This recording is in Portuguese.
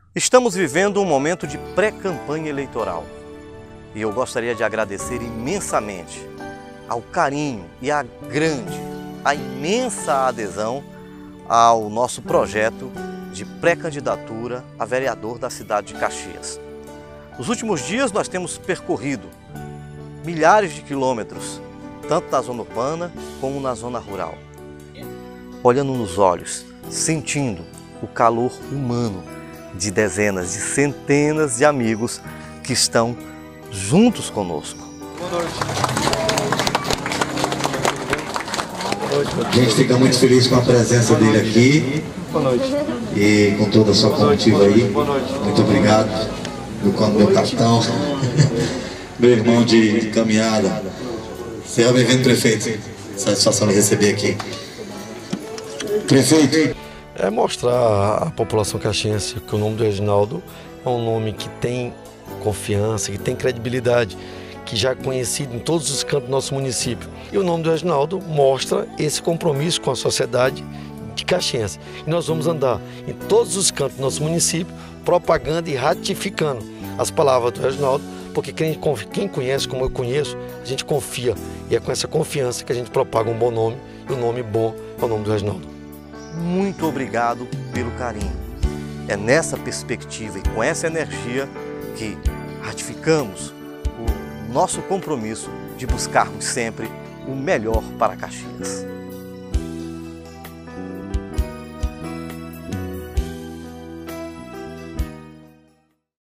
Estamos vivendo um momento de pré-campanha eleitoral e eu gostaria de agradecer imensamente ao carinho e à imensa adesão ao nosso projeto de pré-candidatura a vereador da cidade de Caxias. Nos últimos dias nós temos percorrido milhares de quilômetros, tanto na zona urbana como na zona rural, olhando nos olhos, sentindo o calor humano de dezenas, de centenas de amigos que estão juntos conosco. Boa noite. A gente fica muito feliz com a presença dele aqui. Boa noite. E com toda a sua comitiva aí. Boa noite. Muito obrigado. Meu capitão, meu irmão de caminhada. Seja bem-vindo, prefeito. Satisfação de receber aqui. Prefeito. É mostrar à população caxiense que o nome do Reginaldo é um nome que tem confiança, que tem credibilidade, que já é conhecido em todos os cantos do nosso município. E o nome do Reginaldo mostra esse compromisso com a sociedade de Caxiense. E nós vamos andar em todos os cantos do nosso município propagando e ratificando as palavras do Reginaldo, porque quem conhece como eu conheço, a gente confia. E é com essa confiança que a gente propaga um bom nome, e o nome bom é o nome do Reginaldo. Muito obrigado pelo carinho. É nessa perspectiva e com essa energia que ratificamos o nosso compromisso de buscarmos sempre o melhor para Caxias.